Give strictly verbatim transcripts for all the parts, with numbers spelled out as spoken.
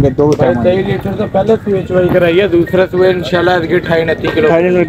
दो टाइम तेईस लीटर तो पहले सुबह चवाई कराई है, दूसरा सुबह इंशाल्लाह इसके अठाई उनतीस किलो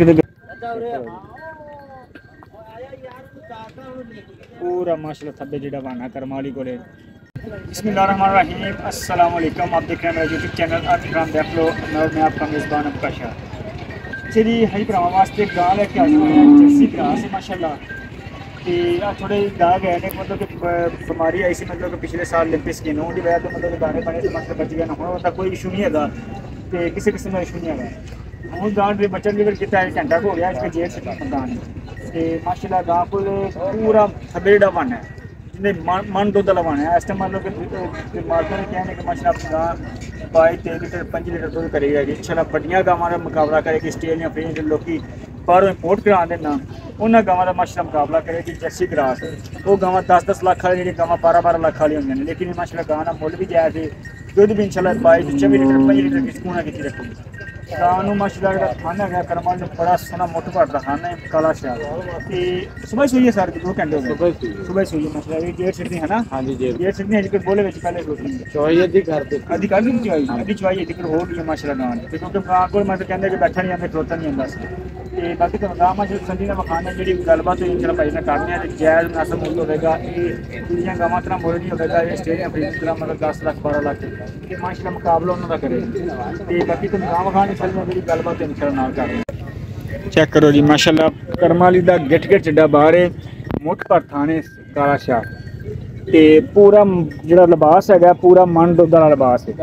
पूरा माशाल्लाह थब्बे जेड़ा वाना करमाली कोले। बिस्मिल्लाहिर्रहमानिर्रहीम, अस्सलाम वालेकुम। आप देख रहे हैं मेरा यूट्यूब चैनल अरफान देख लो। मैं आपका मेज़बान आपका शाह। चलिए हई भरावां वास्ते गां लेके आई हुई है, जर्सी गां से माशाल्लाह। ते थोड़े दाग है ने, मतलब कि बीमारी आई सी, मतलब कि पिछले साल लिम्पी स्किन होने की वजह तो मतलब दाने पाने से मतलब बच गया ना, हुण उसदा कोई इशू नहीं है, तो किसी किस्म का इशू नहीं है। हूँ गां बच्चा डिलीवर किया है, घंटा हो गया, इसके जेठ से गां ने ते माशाल्लाह गां को पूरा थब्बे जेड़ा वन है, जिन्हें मन मन दुद्ध वाला वन है। इस टाइम मतलब कि मार्केट में कहने कि माशाल्लाह अपनी गां बाई तेईस लीटर पंजी लीटर दुद्ध करेगी इंशाल्लाह। बड़ियां गावां का मुकाबला करेगी, ऑस्ट्रेलिया फ्रीज जो लोग बाहरों इंपोर्ट करा देना, उन्होंने गावां का माशाल्लाह मुकाबला करेगी जर्सी ग्रास। वो गावां दस दस लाख वाली जी गावां बारह बारह लाख वाली होंगी, लेकिन माशाल्लाह गां का मुल भी जायज़ है, दुद्ध भी इंशाल्लाह बाईस चौबी लीटर पंजी लीटर की सकून की रखी। गां माशाल्लाह जो खाना है करमाल बड़ा सोहना मुठ भर का खाना है, काला शाह। सुबह सुई है सर, दो घंटे हो गए सुबह सुई है माशाल्लाह। ये जेठ सिद्धि है ना? हाँ जी जेठ जेठ सिद्धि है, जिक्र बोले में पहले चवाई अद्धी कर दी, अद्धी कर दी चवाई, अद्धी चवाई जिक्र हो गई है माशाल्लाह गां। क्योंकि गां को मतलब कहते कि बैठा नहीं आते, खलोता नहीं आता। तो बाकी तो गां माशाल्लाह संधी का मखाना जी गलबात हुई इंशाल्लाह भाई ने करनी है, जायज़ मुनासिब मुल होगा। ये दूसरी गावां तरह मुल नहीं होगा, ये ऑस्ट्रेलिया फ्रीज तरह मतलब दस लाख बारह लाख ये माशाल्लाह मुकाबला उन्होंने करे। तो बाकी तो गां मखाने जी गलबात इंशाल्लाह नाल कर रहे हैं। चेक करो जी माशाल्लाह करमाली दा गिट गिट जिड्डा बाहर है, मुठ पर थाने काला शाह ते पूरा जिहड़ा लिबास है पूरा मन दुद्ध वाला लिबास है।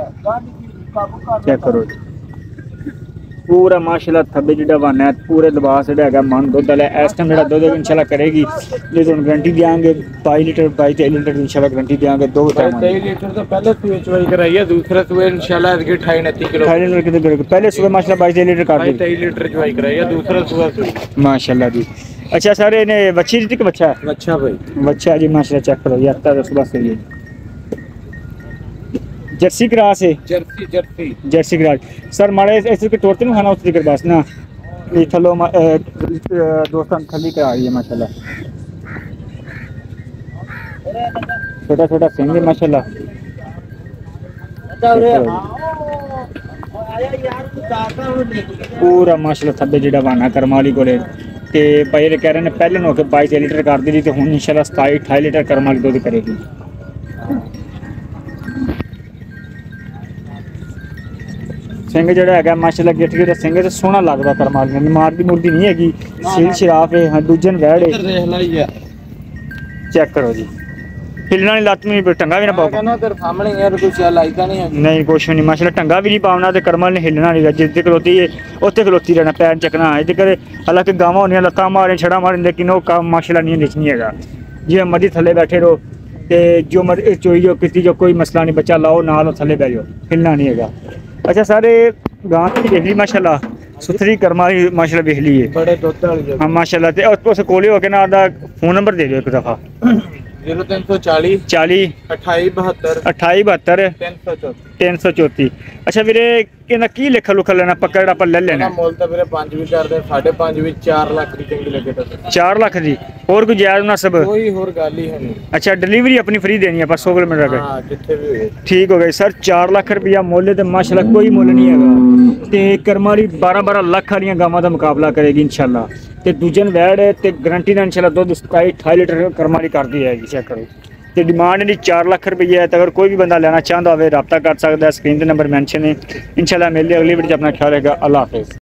चेक करो जी पूरा माशाल्लाह थब्बे जिड्डा वन है, पूरे लिबास जिहड़ा मन दुद्ध वाला। इस टाइम जिहड़ा दुद्ध इंशाल्लाह करेगी, जो तुहानूं गारंटी देंगे बाई लीटर बाई तेई लीटर इंशाल्लाह गारंटी देंगे। दो टाइम तेईस लीटर तो पहले सुबह चवाई कराई है, दूसरा सुबह इंशाल्लाह इसके अठाई उनतीस किलो अठाई लीटर पहले सुबह माशाल्लाह बाईस तेई लीटर कर दी, तेईस लीटर चवाई कराई है, दूसरा सुबह माशाल्लाह जी। अच्छा सर इन्हें बच्ची दी कि बच्चा है? अच्छा भाई बच्चा जी माशाल्लाह। चेक करो यार तो सुबह से ये जर्सी क्रॉस है, जर्सी जर्सी जर्सी क्रॉस। सर मारे ऐसे के तोड़ते नहीं खाना उसकी कर बस ना, ये थलो दोस्तों थली करा रही है माशाल्लाह। छोटा छोटा सिंह है माशाल्लाह। पूरा माशाल्लाह थब्बे जिहड़ा वाना करमाली कोले ते भाई कह रहे हैं पहले नो के बाईस लीटर कर दी तो हुण इंशाल्लाह सताई अठाई लीटर करमाली दुद्ध करेगी। सिंह जिहड़ा है माशाल्लाह गिट गिट सिंह ते सोहना लगदा करमाली ने, मारदी मुरदी नहीं हैगी, सील शराफ है। हाँ दूजन वैड़ है, चेक करो जी हिलना नहीं, लत्त में टंगा भी ना पाओ नहीं कुछ नहीं माशाल्लाह, टंगा भी नहीं पाना तो करमाल ने हिलना नहीं, जिद्द खलोती है उत्थे खलोती रहना, पैर चकना है जिक्र। हालांकि गावां होंदियां लत्तां मारें छड़ा मारें, लेकिन वो काम माशाल्लाह नहीं लिखनी है। जिवें मर्जी थल्ले बैठे रहो तो जो मर्जी चोई जो किसी जो कोई मसला नहीं, बच्चा लाओ नाल थल्ले बह जाओ, हिलना नहीं है। अच्छा सारे गांव की वेखली माशाल्लाह सुथरी करमाली माशाल्लाह वेखली है बड़े दुद्ध वाली हाँ माशाल्लाह। ते उस कोले हो के ना दा फोन नंबर दे दो एक दफा। जीरो तीन सौ चालीस चाली अठाई बहत्तर अठाई बहत्तर तीन सौ चौथी तीन सौ चौथी। अच्छा वीरे कहना की लिखा लुखा लेना पक्का जिहड़ा आपां ले लेना? मोल तो वीरे पांच भी कर दे, साढ़े पांच भी चार लाख दी चंगी लगे तो चार लाख दी और कोई जायज मुनासिब कोई होर गल ही नहीं। अच्छा डिलीवरी अपनी फ्री देनी है, पर सौ किलोमीटर का हां जिथे भी होए ठीक हो गए सर। चार लाख रुपया मुल ते माशाल्लाह कोई मुल नहीं है। ते करमाली बारह बारह लाख वाली गावां का मुकाबला करेगी इंशाल्लाह। ते दूजन वैड़ है ते गारंटी ना इंशाल्लाह दुद्ध सताई अठाई लीटर करमाली कर दी है। चेक करो तो डिमांड इनकी चार लाख रुपये है। तो अगर कोई भी बंदा लेना चाहता हो रब्ता कर सकता है, स्क्रीन पर नंबर मैंशन है। इंशाल्लाह मिलते अगली वीडियो अपना ख्याल रखेगा। अल्लाह हाफिज़।